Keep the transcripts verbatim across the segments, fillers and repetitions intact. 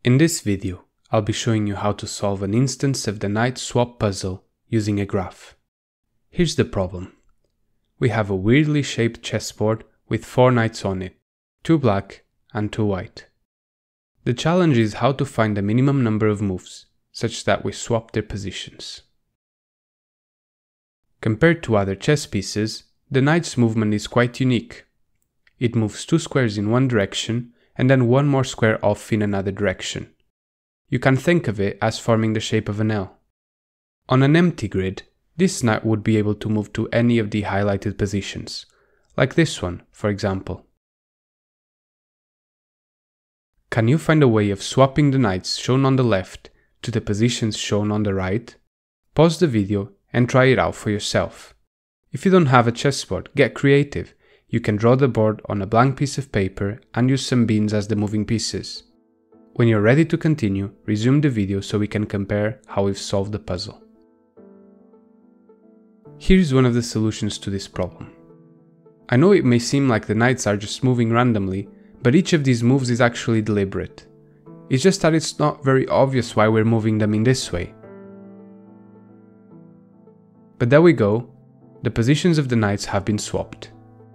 In this video, I'll be showing you how to solve an instance of the knight swap puzzle using a graph. Here's the problem. We have a weirdly shaped chessboard with four knights on it, two black and two white. The challenge is how to find the minimum number of moves, such that we swap their positions. Compared to other chess pieces, the knight's movement is quite unique. It moves two squares in one direction and then one more square off in another direction. You can think of it as forming the shape of an L. On an empty grid, this knight would be able to move to any of the highlighted positions, like this one, for example. Can you find a way of swapping the knights shown on the left to the positions shown on the right? Pause the video and try it out for yourself. If you don't have a chessboard, get creative. You can draw the board on a blank piece of paper and use some beans as the moving pieces. When you're ready to continue, resume the video so we can compare how we've solved the puzzle. Here's one of the solutions to this problem. I know it may seem like the knights are just moving randomly, but each of these moves is actually deliberate. It's just that it's not very obvious why we're moving them in this way. But there we go, the positions of the knights have been swapped.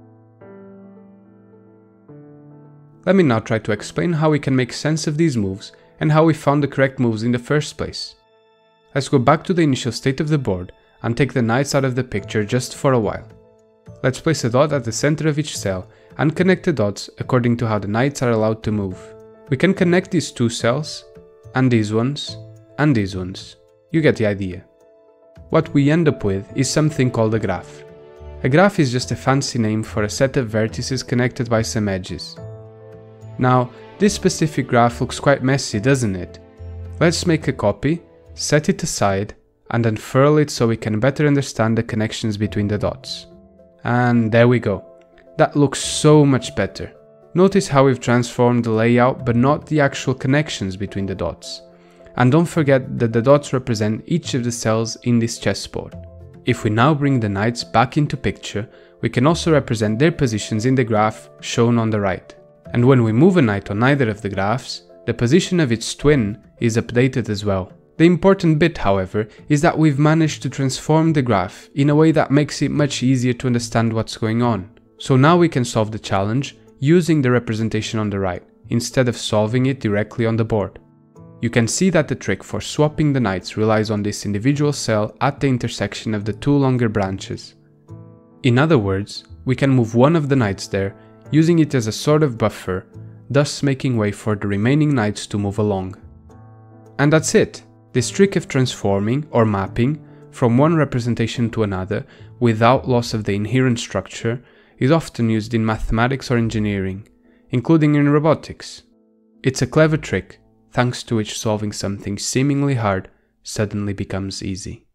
Let me now try to explain how we can make sense of these moves and how we found the correct moves in the first place. Let's go back to the initial state of the board and take the knights out of the picture just for a while. Let's place a dot at the center of each cell and connect the dots according to how the knights are allowed to move. We can connect these two cells, and these ones, and these ones. You get the idea. What we end up with is something called a graph. A graph is just a fancy name for a set of vertices connected by some edges. Now, this specific graph looks quite messy, doesn't it? Let's make a copy, set it aside, and unfurl it so we can better understand the connections between the dots. And there we go. That looks so much better. Notice how we've transformed the layout but not the actual connections between the dots. And don't forget that the dots represent each of the cells in this chessboard. If we now bring the knights back into picture, we can also represent their positions in the graph shown on the right. And when we move a knight on either of the graphs, the position of its twin is updated as well. The important bit, however, is that we've managed to transform the graph in a way that makes it much easier to understand what's going on. So now we can solve the challenge using the representation on the right, instead of solving it directly on the board. You can see that the trick for swapping the knights relies on this individual cell at the intersection of the two longer branches. In other words, we can move one of the knights there, using it as a sort of buffer, thus making way for the remaining knights to move along. And that's it! This trick of transforming, or mapping, from one representation to another without loss of the inherent structure is often used in mathematics or engineering, including in robotics. It's a clever trick, thanks to which solving something seemingly hard suddenly becomes easy.